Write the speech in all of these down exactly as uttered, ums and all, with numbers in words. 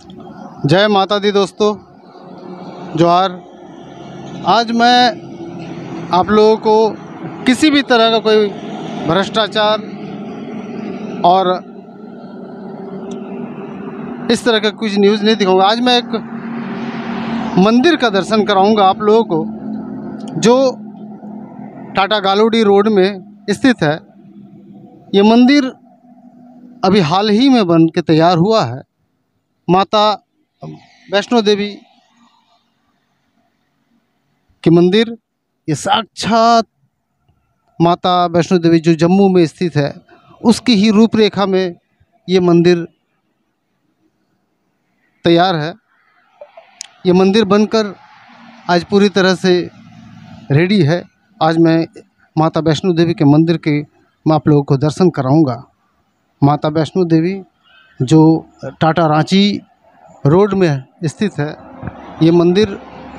जय माता दी दोस्तों, जोहार। आज मैं आप लोगों को किसी भी तरह का कोई भ्रष्टाचार और इस तरह का कुछ न्यूज़ नहीं दिखाऊंगा। आज मैं एक मंदिर का दर्शन कराऊंगा आप लोगों को, जो टाटा गालूडी रोड में स्थित है। ये मंदिर अभी हाल ही में बन के तैयार हुआ है। माता वैष्णो देवी की मंदिर, ये साक्षात माता वैष्णो देवी जो जम्मू में स्थित है, उसकी ही रूपरेखा में ये मंदिर तैयार है। ये मंदिर बनकर आज पूरी तरह से रेडी है। आज मैं माता वैष्णो देवी के मंदिर के मैं आप लोगों को दर्शन कराऊंगा। माता वैष्णो देवी जो टाटा रांची रोड में स्थित है, ये मंदिर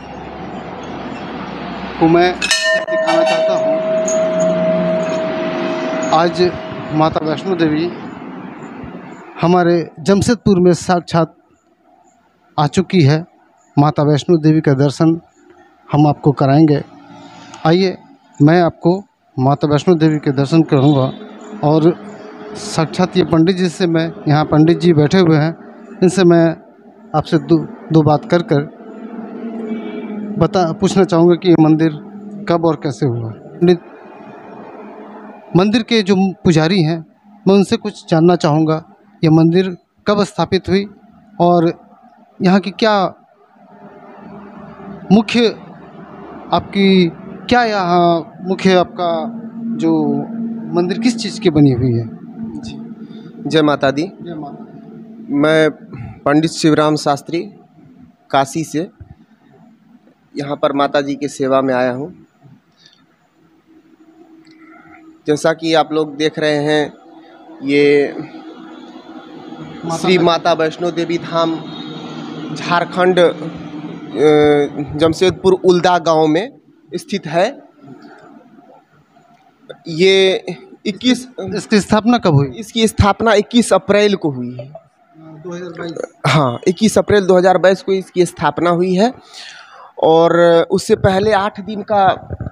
को मैं दिखाना चाहता हूँ। आज माता वैष्णो देवी हमारे जमशेदपुर में साक्षात आ चुकी है। माता वैष्णो देवी का दर्शन हम आपको कराएंगे। आइए, मैं आपको माता वैष्णो देवी के दर्शन करूंगा। और साक्षात ये पंडित जी से मैं, यहाँ पंडित जी बैठे हुए हैं, इनसे मैं आपसे दो दो बात कर कर बता पूछना चाहूँगा कि ये मंदिर कब और कैसे हुआ। मंदिर के जो पुजारी हैं, मैं उनसे कुछ जानना चाहूँगा। ये मंदिर कब स्थापित हुई और यहाँ की क्या मुख्य आपकी क्या यहाँ मुख्य आपका जो मंदिर किस चीज़ की बनी हुई है। जी, जय माता दी। जय माता। मैं पंडित शिवराम शास्त्री काशी से यहाँ पर माता जी की सेवा में आया हूँ। जैसा कि आप लोग देख रहे हैं, ये श्री माता वैष्णो देवी धाम झारखंड जमशेदपुर उल्दा गांव में स्थित है। ये इक्कीस इसकी स्थापना कब हुई? इसकी स्थापना इक्कीस अप्रैल को हुई है। दो हज़ार बाईस। हाँ, इक्कीस अप्रैल दो हज़ार बाईस को इसकी स्थापना हुई है। और उससे पहले आठ दिन का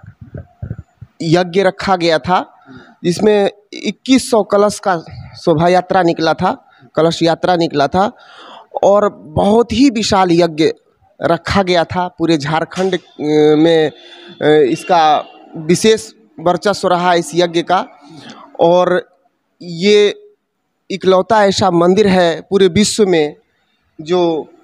यज्ञ रखा गया था, जिसमें इक्कीस सौ कलश का शोभा यात्रा निकला था, कलश यात्रा निकला था। और बहुत ही विशाल यज्ञ रखा गया था। पूरे झारखंड में इसका विशेष वर्चस्व रहा इस यज्ञ का। और ये इकलौता ऐसा मंदिर है पूरे विश्व में जो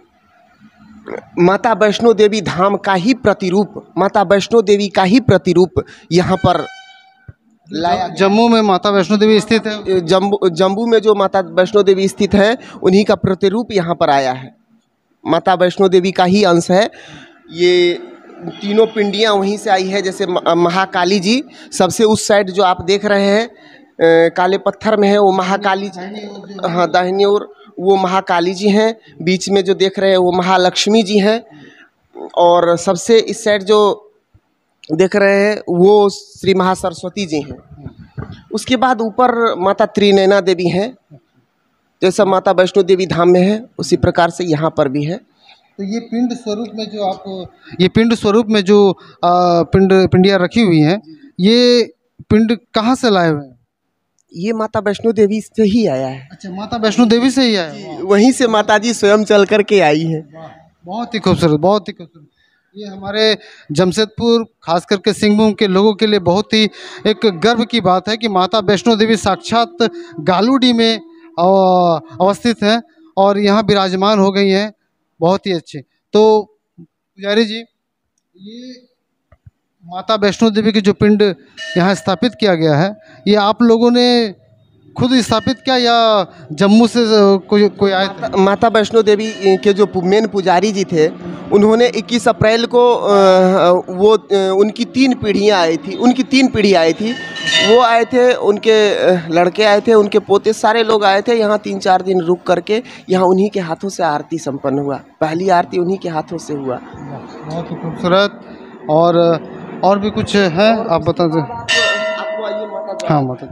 माता वैष्णो देवी धाम का ही प्रतिरूप, माता वैष्णो देवी का ही प्रतिरूप यहाँ पर लाया। जम्मू में माता वैष्णो देवी स्थित है। जम्मू जम्मू में जो माता वैष्णो देवी स्थित है, उन्हीं का प्रतिरूप यहाँ पर आया है। माता वैष्णो देवी का ही अंश है। ये तीनों पिंडियाँ वहीं से आई है। जैसे महाकाली जी सबसे उस साइड जो आप देख रहे हैं, काले पत्थर में है, वो महाकाली जी। हाँ, दाहिनी ओर वो महाकाली जी हैं। बीच में जो देख रहे हैं वो महालक्ष्मी जी हैं। और सबसे इस साइड जो देख रहे हैं वो श्री महासरस्वती जी हैं। उसके बाद ऊपर माता त्रिनयना देवी हैं। जैसा माता वैष्णो देवी धाम में है, उसी प्रकार से यहाँ पर भी है। तो ये पिंड स्वरूप में जो आप ये पिंड स्वरूप में जो आ, पिंड पिंडियाँ रखी हुई हैं, ये पिंड कहाँ से लाए हुए हैं? ये माता वैष्णो देवी से ही आया है। अच्छा, माता वैष्णो देवी से ही आया है। वहीं से माता जी स्वयं चल कर के आई है। बहुत ही खूबसूरत, बहुत ही खूबसूरत। ये हमारे जमशेदपुर, खास करके सिंहभूम के लोगों के लिए बहुत ही एक गर्व की बात है कि माता वैष्णो देवी साक्षात गालूडी में अवस्थित हैं और यहाँ विराजमान हो गई हैं। बहुत ही अच्छे। तो पुजारी जी, ये माता वैष्णो देवी की जो पिंड यहाँ स्थापित किया गया है, ये आप लोगों ने खुद स्थापित किया या जम्मू से कोई कोई आए थे? माता वैष्णो देवी के जो मेन पुजारी जी थे, उन्होंने इक्कीस अप्रैल को वो उनकी तीन पीढ़ियाँ आई थी उनकी तीन पीढ़ी आई थी। वो आए थे, उनके लड़के आए थे, उनके पोते, सारे लोग आए थे। यहाँ तीन चार दिन रुक करके यहाँ उन्हीं के हाथों से आरती संपन्न हुआ। पहली आरती उन्हीं के हाथों से हुआ। बहुत ही खूबसूरत। और और भी कुछ है, आप बता दें। आपको आइए माता। हाँ माता।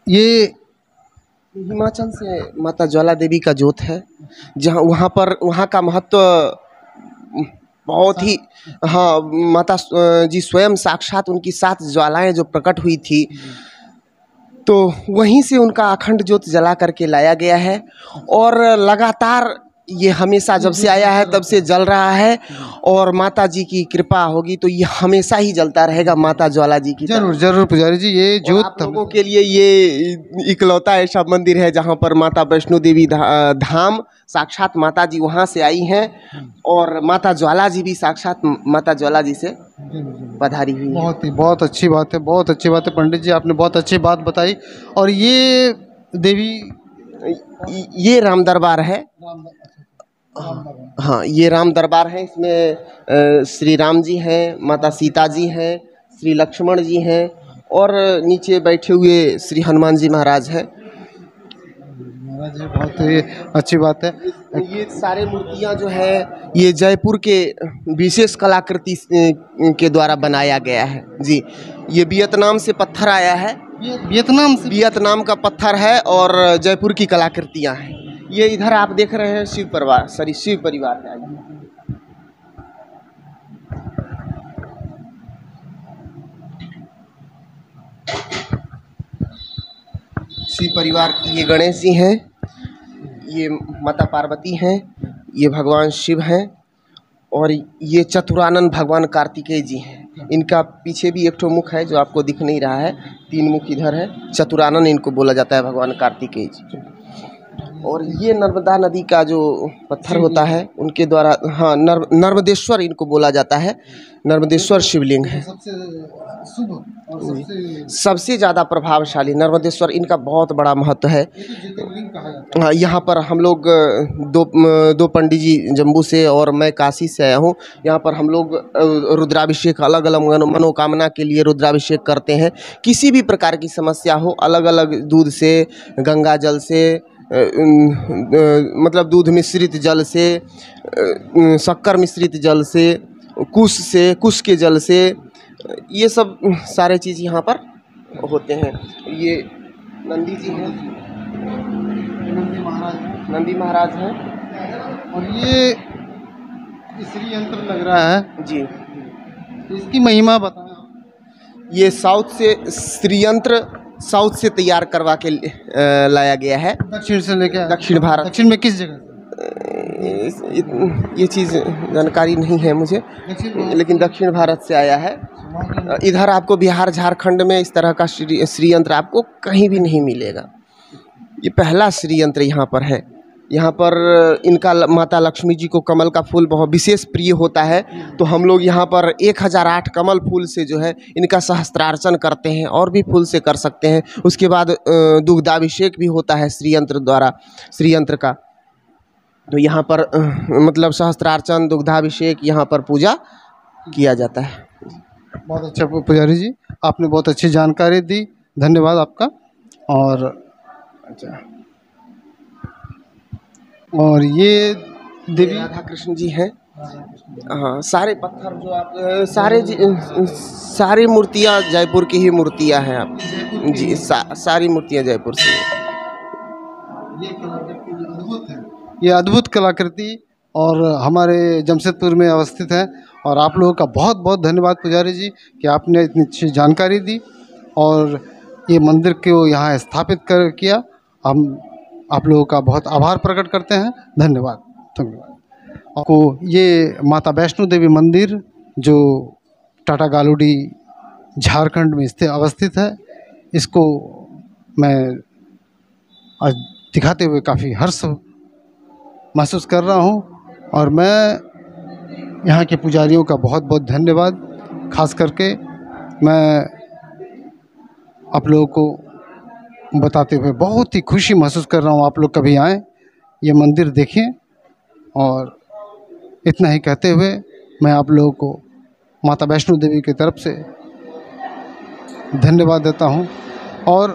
ये हिमाचल से माता ज्वाला देवी का जोत है, जहाँ वहाँ पर वहाँ का महत्व बहुत ही, हाँ, माता जी स्वयं साक्षात उनकी सात ज्वालाएं जो प्रकट हुई थी, तो वहीं से उनका अखंड ज्योत जला करके लाया गया है और लगातार ये हमेशा जब से आया है तब से जल रहा है। और माता जी की कृपा होगी तो ये हमेशा ही जलता रहेगा माता ज्वाला जी की। जरूर जरूर पुजारी जी, ये और जोत आप लोगों के लिए ये इकलौता ऐसा मंदिर है जहाँ पर माता वैष्णो देवी धा, धाम साक्षात माता जी वहाँ से आई हैं और माता ज्वाला जी भी साक्षात माता ज्वाला जी से पधारी हुई है। बहुत ही बहुत अच्छी बात है, बहुत अच्छी बात है पंडित जी, आपने बहुत अच्छी बात बताई। और ये देवी, ये राम दरबार है। हाँ, ये राम दरबार है। इसमें अ, श्री राम जी हैं, माता सीता जी हैं, श्री लक्ष्मण जी हैं और नीचे बैठे हुए श्री हनुमान जी महाराज हैं। महाराज जी, बहुत ही अच्छी बात है। ये सारे मूर्तियाँ जो है ये जयपुर के विशेष कलाकृति के द्वारा बनाया गया है जी। ये वियतनाम से पत्थर आया है, ये वियतनाम से वियतनाम का पत्थर है और जयपुर की कलाकृतियाँ हैं। ये इधर आप देख रहे हैं शिव परिवार, सॉरी शिव परिवार है। शिव परिवार की ये गणेश जी हैं, ये माता पार्वती हैं, ये भगवान शिव हैं और ये चतुरानन भगवान कार्तिकेय जी हैं। इनका पीछे भी एक ठो मुख है जो आपको दिख नहीं रहा है, तीन मुख इधर है। चतुरानन इनको बोला जाता है, भगवान कार्तिकेय जी। और ये नर्मदा नदी का जो पत्थर होता है उनके द्वारा, हाँ, नर्म नर्मदेश्वर इनको बोला जाता है। नर्मदेश्वर शिवलिंग है, सबसे शुभ और सबसे सबसे ज़्यादा प्रभावशाली नर्मदेश्वर। इनका बहुत बड़ा महत्व है। ज्योतिर्लिंग कहा जाता है। हाँ, यहाँ पर हम लोग दो दो पंडित जी जम्मू से और मैं काशी से आया हूँ। यहाँ पर हम लोग रुद्राभिषेक, अलग अलग मनोकामना के लिए रुद्राभिषेक करते हैं। किसी भी प्रकार की समस्या हो, अलग अलग दूध से, गंगा जल से, मतलब दूध मिश्रित जल से, शक्कर मिश्रित जल से, कुश से, कुश के जल से, ये सब सारे चीज़ यहाँ पर होते हैं। ये नंदी जी हैं, नंदी महाराज हैं। नंदी महाराज हैं और ये श्री यंत्र लग रहा है जी। इसकी महिमा बताएं। ये साउथ से श्रीयंत्र साउथ से तैयार करवा के अ, लाया गया है, दक्षिण से लेके आए। दक्षिण भारत। दक्षिण में किस जगह से? ये चीज़ जानकारी नहीं है मुझे, दक्षिण में? लेकिन दक्षिण भारत से आया है। इधर आपको बिहार झारखंड में इस तरह का श्री श्रीयंत्र आपको कहीं भी नहीं मिलेगा। ये पहला श्रीयंत्र यहाँ पर है। यहाँ पर इनका माता लक्ष्मी जी को कमल का फूल बहुत विशेष प्रिय होता है, तो हम लोग यहाँ पर एक हज़ार आठ कमल फूल से जो है इनका सहस्त्रार्चन करते हैं, और भी फूल से कर सकते हैं। उसके बाद दुग्धाभिषेक भी होता है श्रीयंत्र द्वारा, श्रीयंत्र का। तो यहाँ पर मतलब सहस्त्रार्चन, दुग्धाभिषेक, यहाँ पर पूजा किया जाता है। बहुत अच्छा पुजारी जी, आपने बहुत अच्छी जानकारी दी, धन्यवाद आपका। और अच्छा, और ये देवी राधा कृष्ण जी हैं। हाँ, सारे पत्थर जो आप सारे सारी मूर्तियाँ जयपुर की ही मूर्तियाँ हैं आप जी। सा, सारी मूर्तियाँ जयपुर से हैं। ये कलाकृति अद्भुत है, ये अद्भुत कलाकृति और हमारे जमशेदपुर में अवस्थित है। और आप लोगों का बहुत बहुत धन्यवाद पुजारी जी कि आपने इतनी अच्छी जानकारी दी और ये मंदिर को यहाँ स्थापित कर किया। हम आप लोगों का बहुत आभार प्रकट करते हैं, धन्यवाद धन्यवाद आपको। ये माता वैष्णो देवी मंदिर जो टाटा गालूडी झारखंड में स्थित अवस्थित है, इसको मैं आज दिखाते हुए काफ़ी हर्ष महसूस कर रहा हूँ। और मैं यहाँ के पुजारियों का बहुत बहुत धन्यवाद, खास करके मैं आप लोगों को बताते हुए बहुत ही खुशी महसूस कर रहा हूँ। आप लोग कभी आएँ, ये मंदिर देखें। और इतना ही कहते हुए मैं आप लोगों को माता वैष्णो देवी की तरफ से धन्यवाद देता हूँ। और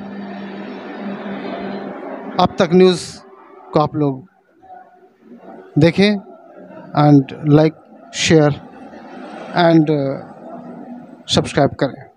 अब तक न्यूज़ को आप लोग देखें and like, share and subscribe करें।